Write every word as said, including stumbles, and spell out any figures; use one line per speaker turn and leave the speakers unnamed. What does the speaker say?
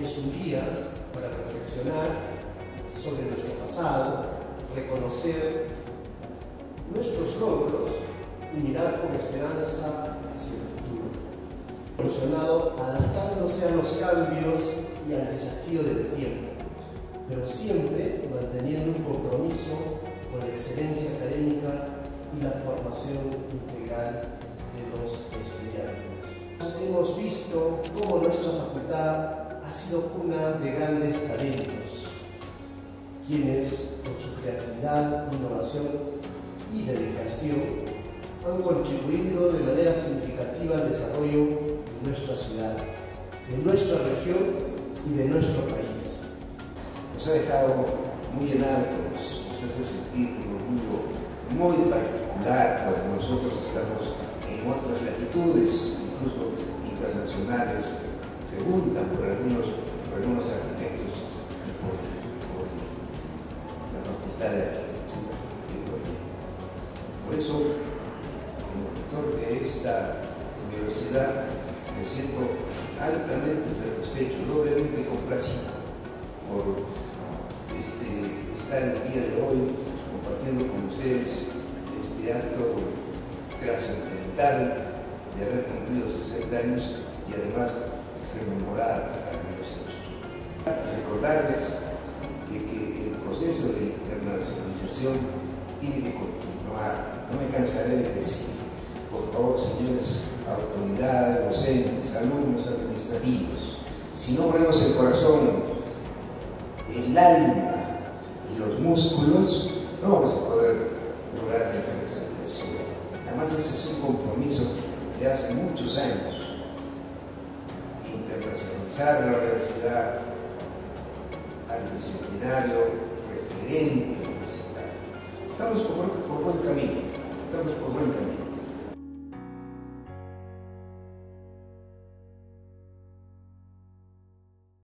es un guía para reflexionar sobre nuestro pasado, reconocer nuestros logros y mirar con esperanza hacia el futuro. Evolucionado adaptándose a los cambios y al desafío del tiempo, pero siempre manteniendo un compromiso con la excelencia académica y la formación integral de los estudiantes. Hemos visto cómo nuestra facultad ha sido cuna de grandes talentos, quienes con su creatividad, innovación y dedicación han contribuido de manera significativa al desarrollo de nuestra ciudad, de nuestra región y de nuestro país.
Nos ha dejado muy en alto, nos, nos hace sentir un orgullo muy particular cuando nosotros estamos en otras latitudes, incluso internacionales, preguntan por algunos, por algunos arquitectos y por, por la Facultad de Arquitectura de Bolivia. Por eso, como rector de esta universidad, me siento altamente satisfecho, doblemente complacido por este, estar el día de hoy compartiendo con ustedes este acto trascendental de haber cumplido sesenta años y además rememorar algunos hechos. Recordarles de que el proceso de internacionalización tiene que continuar. No me cansaré de decir, por favor, señores autoridades, docentes, alumnos administrativos, si no ponemos el corazón, el alma y los músculos, no vamos a poder lograr la internacionalización. Además, ese es un compromiso de hace muchos años. Internacionalizar la universidad al disciplinario referente universitario. Estamos por, por buen camino, estamos por buen camino.